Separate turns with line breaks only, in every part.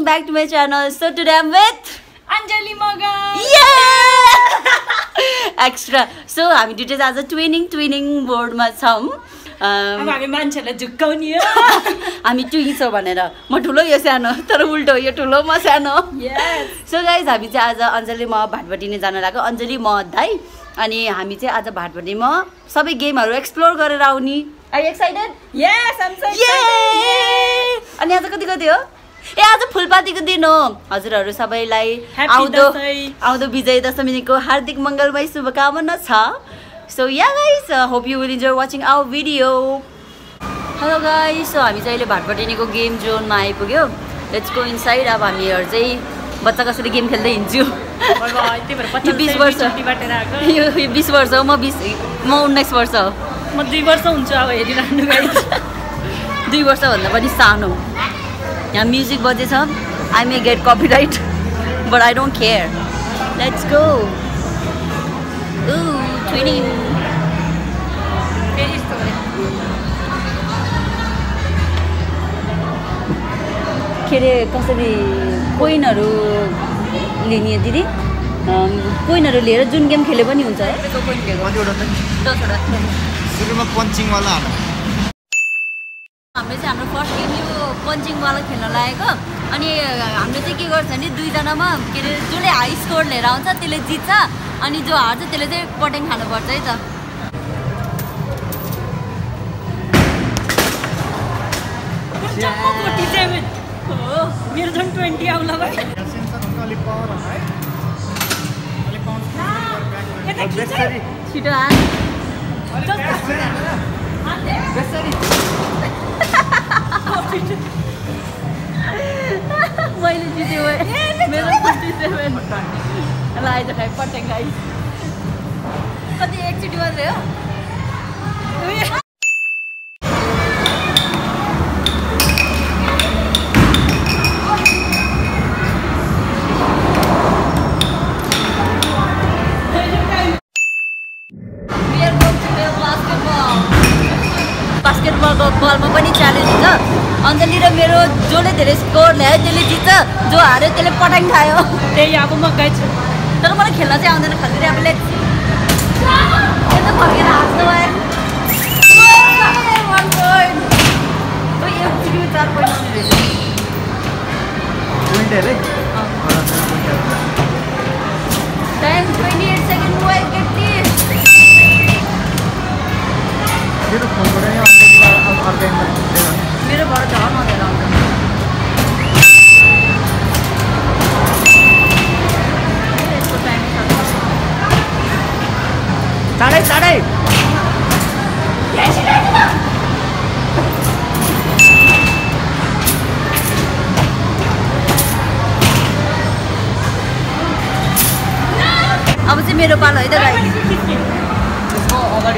welcome back to my channel. So today I'm with
Anjali Magan.
Yeah! Extra. So हामी दुईटा आज ट्विनिङ बोर्डमा छौं.
अब हामी मान्छेलाई झुक्काउने हो.
हामी ट्विन छौं भनेर. म ठुलो यो सानो तर उल्टो यो ठुलो म सानो.
Yes.
So guys हामी चाहिँ आज अञ्जली म भाटभटिने जान लाग्यो. अञ्जली म दाइ अनि हामी चाहिँ आज भाटभटिमा सबै गेमहरु एक्सप्लोर गरेर आउनी. Are you excited?
Yes, I'm so excited.
अनि आज कति हो? ए आज फुलपातीको दिन हो. हजुरहरु सबैलाई आउँदो विजय दशमीको हार्दिक मंगलमय शुभकामना छ. So yeah guys, hope you will enjoy watching our video. Hello guys, so हामी चाहिँ अहिले भाटभटिनीको गेम जोनमा आइपुग्यो. Let's go inside. अब हामीहरु चाहिँ बच्चा कसरी गेम खेल्दै हिँड्छु. यो 20 वर्ष बाटेर आको. यो 20 वर्ष हो, म 19 वर्ष हो.
म 2 वर्ष हुन्छु अब हेरिराख्नु गाइस.
2 वर्ष भन्दा पनि सानो. यहाँ म्युजिक बजेछ. I may get copyright but I don't care. Let's go. Ooh, twinning. के रे कसरी कोइनहरु लिने दिदी? कोइनहरु लिएर जुन गेम खेले पनि हुन्छ है? त्यो कोइन खेल्नु कतिवटा त? 10 वटा.
सुरुमा पञ्चिङ वाला
हामीले चाहिँ हाम्रो फर्स्ट गेम यो पञ्चिङ वाला खेल्न लागेको. अनि हामीले चाहिँ के गर्छ भने दुई जनामा के रे जसले हाई स्कोर लिएर आउँछ त्यसले जित्छ अनि जो हार्छ त्यसले चाहिँ पटेङ खानु पर्छ है त.
मेरो झन् 20 आउला भाइ.
छिटो आ. मैले जितेँ मेरो 57. ल आइज खाइ पटेङ गाइस. कति एकचोटि मात्रै हो? बास्केटबलको बलमा पनि च्यालेन्ज हुन्छ. अञ्जली र मेरो जसले धेरै स्कोर ल्यायो त्यसले जित्छ, जो हार्यो त्यसले पटाङ खायो.
त्यही अब म गाइस.
तर मलाई खेल्न चाहिँ आउँदैन खासरी. आफूले यता फर्केर हाँस्नु भयो. 1 पोइन्ट. ओ यो 4 पोइन्ट आउने रहेछ. टाइम 28 सेकेन्ड मोबाइल केटी. मेरो घर झन् भनेर आउँछ.
चाँडै
अब चाहिँ मेरो पालो है त गाई.
त्यसको अगाडि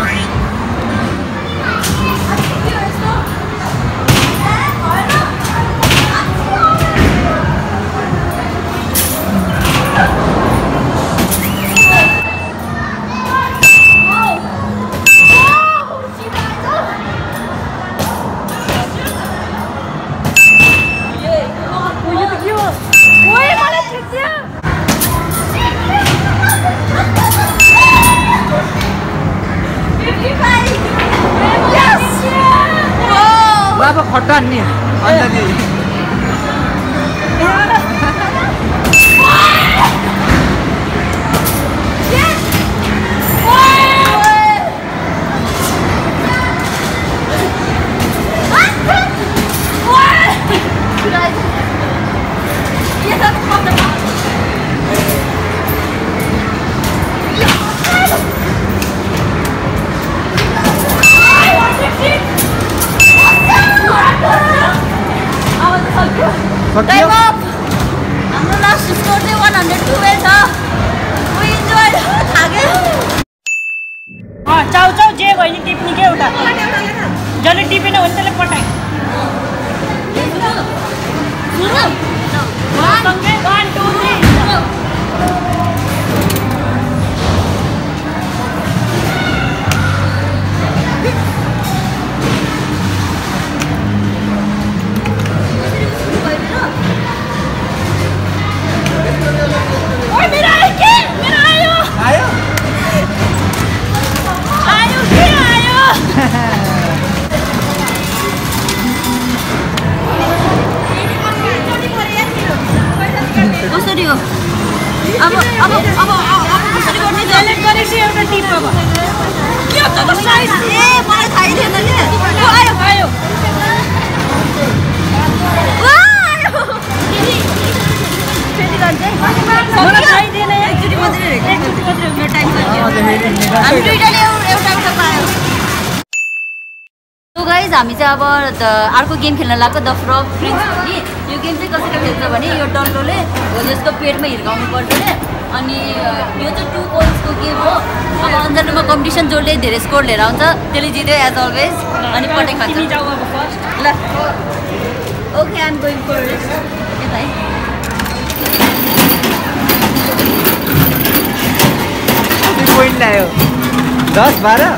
बाबा खट्टा नि अञ्जली.
Time up! हाम्रो लास्ट स्कोर चाहिँ 112 छ. We enjoyed. थाक्यो.
चाउ जे भयो नि टिप्नी के एउटा. जसले टिपेन भने त्यसले पठाइ.
सुरु. 1 2 3. हामी चाहिँ अब अर्को गेम खेल्न लाग्यो द फ्रग प्रिन्स भन्ने। यो गेम चाहिँ कसरी खेल्छ भने यो डल्लोले हो यसको पेटमा हिर्काउनु पर्छ अरे। अनि यो चाहिँ 2 पोइन्ट्सको गेम हो। अब अन्जानुमा कम्पिटिसन जसले धेरै स्कोर लिएर आउँछ त्यसले जित्यो एज अलवेज। अनि पटक खान्छ ल। Okay I am going for this. यता है
पोइन्ट ल्यायो 10 12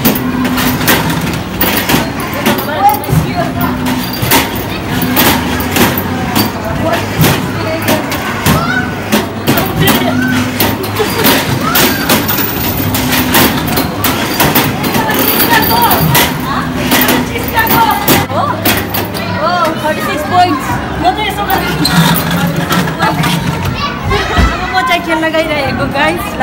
खेल्न गइरहेको गाइस ल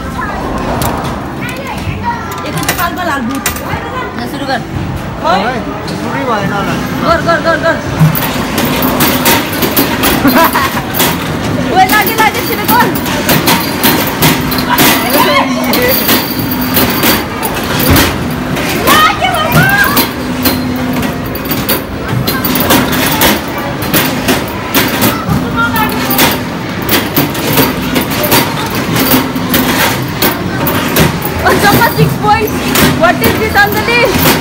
एकचोटि पाल्पा लाग्नु सुरु गर
सुरु भएन होला
गर गर गर गर ओइ लागि लागि छिटो गर Jumpa 6 points. What is this, Anjali?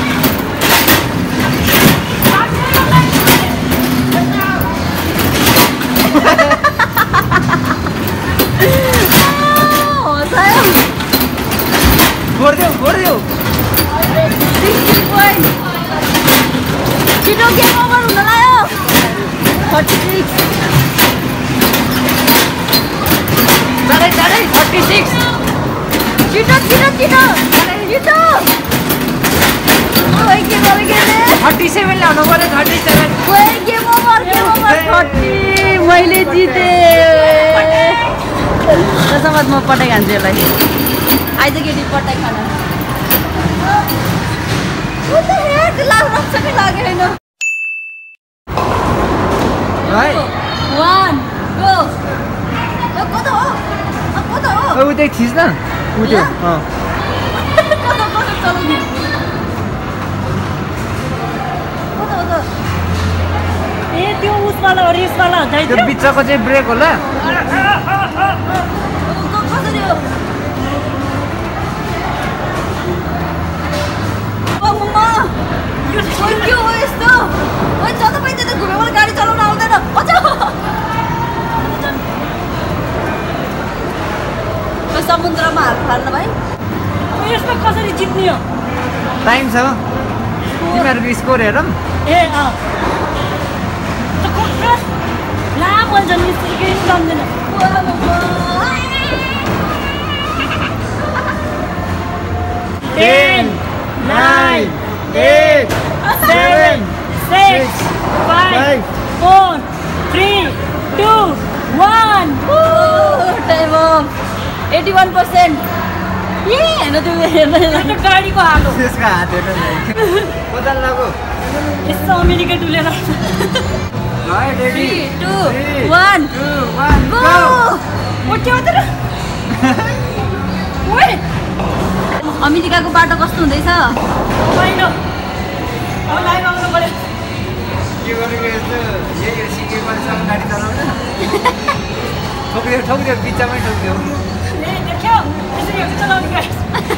Four 6
points. Chito game over huna layo. 36.
Chadai 36.
Chito. Woi game over game.
37 ल्याउनु पर्यो 37.
Woi game over 30. मैले जिते. त्यसमात म पटाइ खान्छु यसलाई. आइज केटी पटाइ खान. What the heck? लाग्छ कि लागेन.
Right.
1 go. कता हो?
उतै थिच न उतै
कता चलाउने कता
ए त्यो उसवाला रेसवाला हुन्छ
त्यो बिचको चाहिँ ब्रेक होला
कसरी हो मम्मा यो के हो यस्तो ओइ जता पाइन्छ त घुमेबाट गाडी चलाउन आउँदैन अझ समुद्रमा हात फाल्न भाइ
यसमा कसरी जित्ने हो
टाइम छ तिमीहरूको स्कोर हेरौँ
ए अँ ला भन्छ नि केही जान्दैन 10 9 8 7 6 5 4 3 2 1
टाइम अफ 81%. ए हैन त्यो हेर्न
गाडीको हालो
त्यसको हात हेर्न कोदाल लागो
यसो अमेरिका डुलेर
रेडी
3 2 1 गो
ओके उतर ओए
अमेरिकाको बाटो कस्तो हुँदैछ
होइन अब लाइन आउनु पर्यो
के गरेको यस्तो यही सिके पर्छ गाडी चलाउन ठोक्दियो बिचमै ठोक्दियो
ए देख्यो यसरी हुन्छ चलाउने गाडी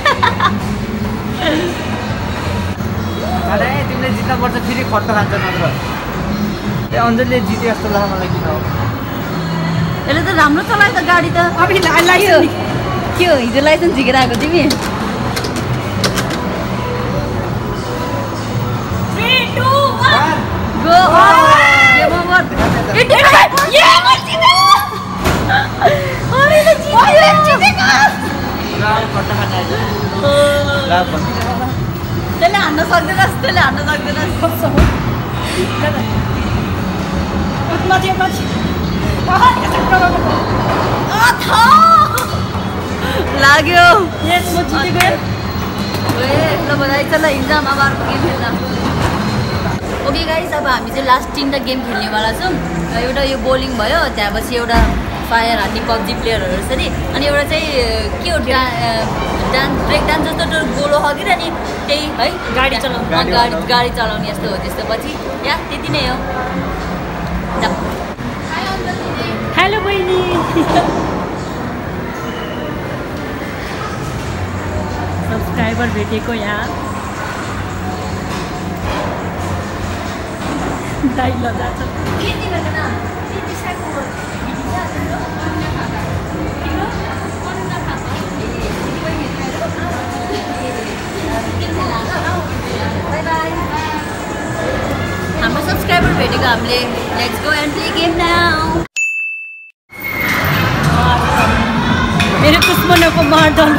अरे तिमीले जित्नुपर्छ फेरि खट्ट खान्छ नत्र ए अञ्जलीले जिते जस्तो लाग्छ मलाई किन हो
यसले त राम्रो चलायो त गाडी त
अब लाइसेन्स
के हो हिजो लाइसेन्स झिकेर आएको तिमी
3 2 1
गो गेम ओभर त्यसले हान्न सक्दैनस् लाग्यो ल बधाई छ ल हिँड्छौँ अब अर्को गेम खेल्न ओके गाइस अब हामी चाहिँ लास्ट 3टा गेम खेल्नेवाला छौँ एउटा यो बोलिङ भयो त्यहाँपछि एउटा फायर हान्ने पब्जी प्लेयरहरू रहेछ नि। अनि एउटा चाहिँ के हो डान्स ब्रेक डान्स जस्तो त्यो गोलो हगेर अनि त्यही है
गाडी चलाउने
गाडी चलाउने यस्तो हो त्यस्तो। पछि या त्यति नै हो।
हेलो बहिनी। सब्सक्राइबर भेटेको यहाँ दाइ लजा छ।
हाम्रो सब्सक्राइबर भेटेको हामीले। Let's go and play game now.
मेरो दुश्मनको मार्दन।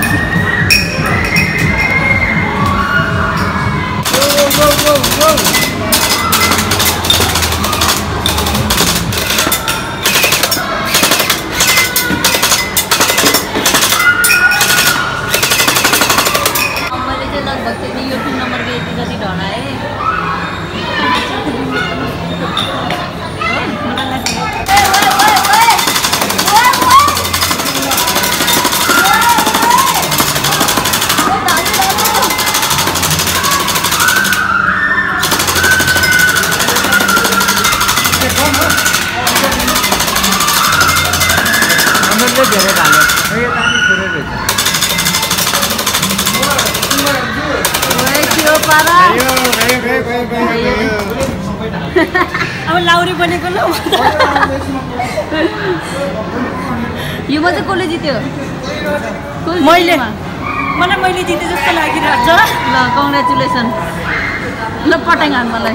मैले चाहिँ लगभग त्यति यो 2 नम्बरको यति जति ढलाएँ।
धेरै धाल्यो यो नानी छोडेको
अब लाउरी बनेको ल।
यो चाहिँ कसले जित्यो?
मैले जिते जस्तो लागिरहेको छ।
ल कङ्ग्रेचुलेसन। ल पटाङ हान मलाई।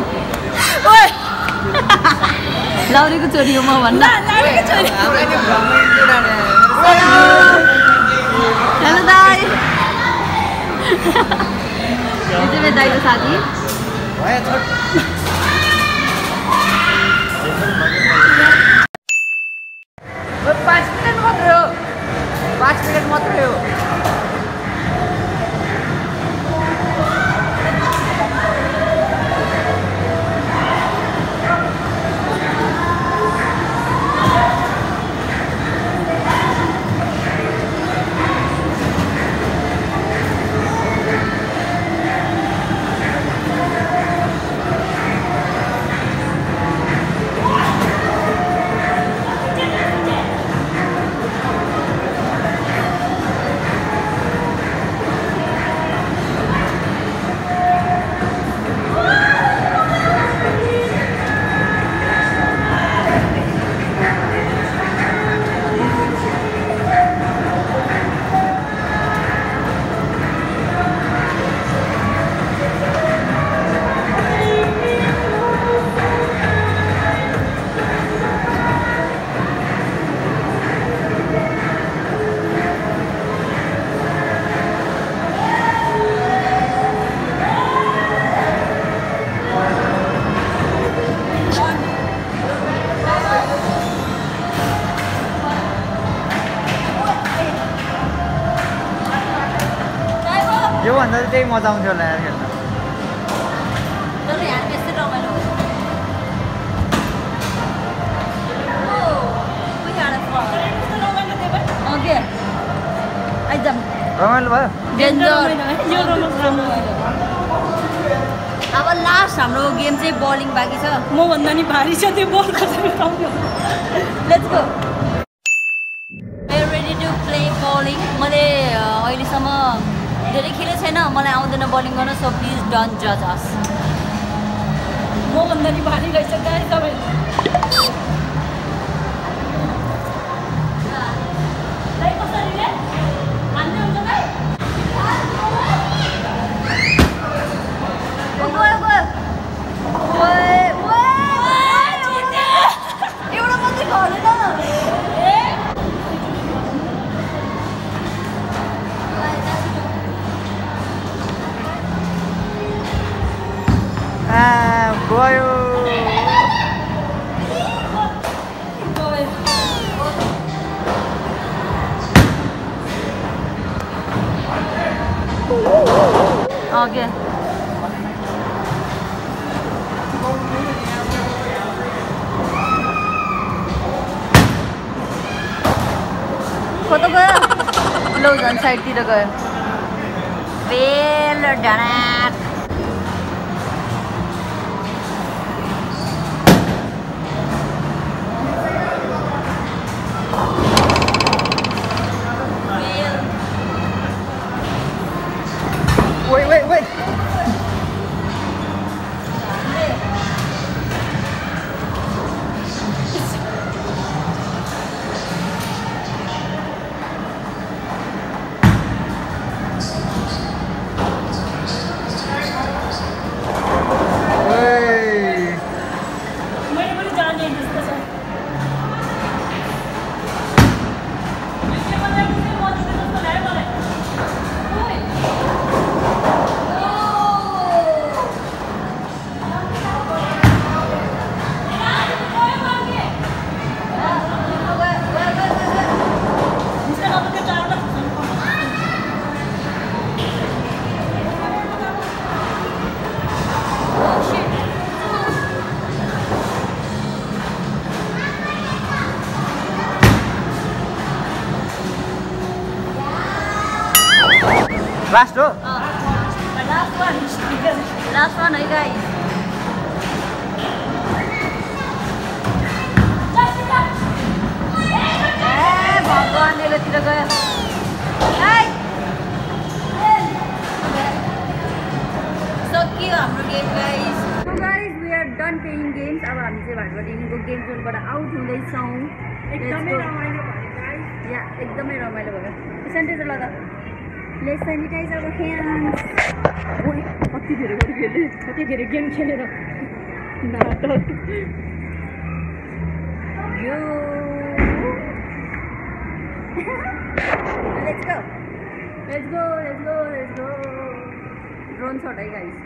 लाउरीको छोरी हो म भन्दा। हेलो दाई। यो चाहिँ मेरो दाइको साथी।
5 मिनट मात्रै हो। 5 मिनट मात्रै हो। योभन्दा चाहिँ त्यही मजा आउँथ्यो होला यार खेल्न।
तर यहाँ त्यस्तै रमाइलो हुन्छ। ओके आइजाम।
रमाइलो भयो।
अब लास्ट हाम्रो गेम चाहिँ बलिङ बाँकी छ।
म भन्दा नि भारी छ त्यो बल कसरी उठाउने।
Let's go. I am ready to play bowling. मैले अहिलेसम्म धेरै खेलेको छैन, मलाई आउँदैन बलिङ गर्न। सो प्लिज डोन्ट जज अस।
म भन्दा नि भारी रहेछ गाई तपाईँ।
गयो।
ओके कता गयो लौ झन् साइडतिर गयो बेल डाँडा
Wait. Last row?
Last one, hey guys. भगवान एलोतिर गयो सकियो हाम्रो game guys so guys we are done playing games अब हामी चाहिँ भाटपाडादेखिको गेम जोनबाट आउट हुँदैछौँ एकदमै रमाइलो भयो गाइस या एकदमै रमाइलो भयो सेनिटाइजर लगा लेट्स सैनिटाइज आवर ह्यान्ड्स ओइ कति धेरै गेम खेलेर नाटक यो Let's go. Drone shot है guys.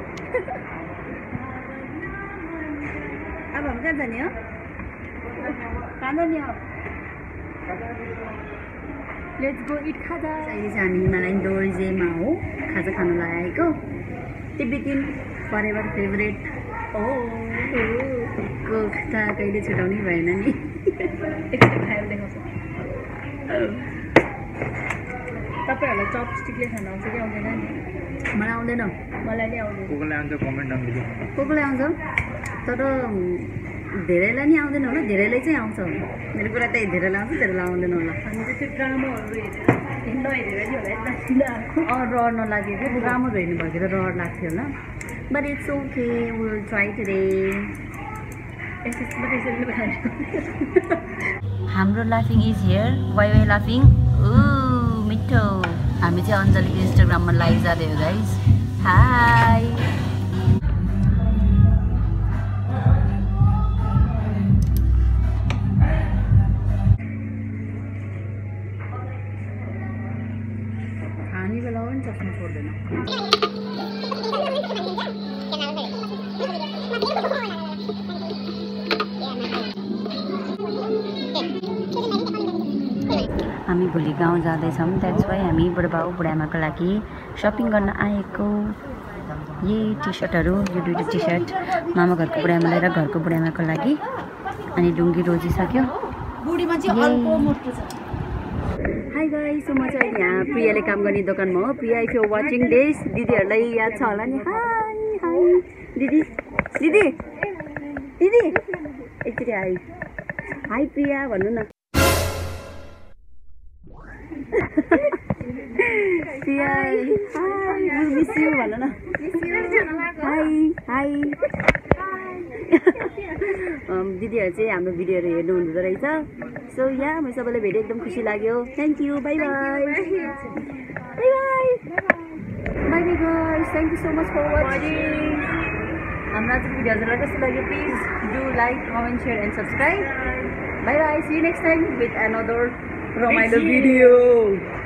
अब हम कहाँ जाने हो? कहाँ जाने हो? Let's go eat खाजा. अहिले चाहिँ हामी हिमालयन टुरिज्ममा हो खाजा खान लागेको तिब्बतीन forever favorite. को त कहिले छुटाउनै भएन नि एकचोटि खाएर देखाउँछ तपाईहरुलाई चपस्टिकले खान आउँछ कि आउँदैन नि मलाई आउँदैन मलाई नि आउँदैन
कोकोले आउँछ कमेन्ट गर्नु
कोकोले आउँछ तर धेरैलाई नि आउँदैन होला धेरैलाई चाहिँ आउँछ मेरो कुरा त धेरैलाई आउँछ धेरैलाई आउँदैन होला
हामी चाहिँ त्यो ड्रामाहरु हेरेर नि होला यता
रहर नलाग्यो कि ड्रामाहरु हेर्नु भएको त रहर लाग्थ्यो होला but it's okay we will try today हाम्रो लाफिङ इज हियर वाइ लाफिङ मिठो हामी चाहिँ अञ्जलीको इन्स्टाग्राममा लाइभ जाँदै हो गाइस हाई खाने बेला पनि चस्मा छोड्दैन हामी भोलि गाउँ जाँदैछौँ द्याट्स वाइ हामी बुढाबाउ बुढाआमाको लागि सपिङ गर्न आएको यही टी सर्टहरू यो दुईवटा टी सर्ट मामा घरको बुढाआमालाई र घरको बुढाआमाको लागि अनि लुङ्गी रोजिसक्यो हाई गाइस सो म चाहिँ यहाँ प्रियाले काम गर्ने दोकानमा हो Priya if you watching this दिदीहरूलाई याद छ होला नि हाई हाई दिदी दिदी दिदी एकचोटि हाई हाई प्रिया भन्नु न प्रिया हाई मिस यु भन्नु न हाई हाई दिदीहरू चाहिँ हाम्रो भिडियोहरू हेर्नु हुँदो रहेछ सो यहाँ म सबैलाई भेटेँ एकदम खुसी लाग्यो thank you bye bye bye bye guys thank you so much for watching हाम्रो आजको भिडियो हजुरलाई कस्तो लाग्यो please do like comment share and subscribe bye bye see you next time with another रमाइलो भिडियो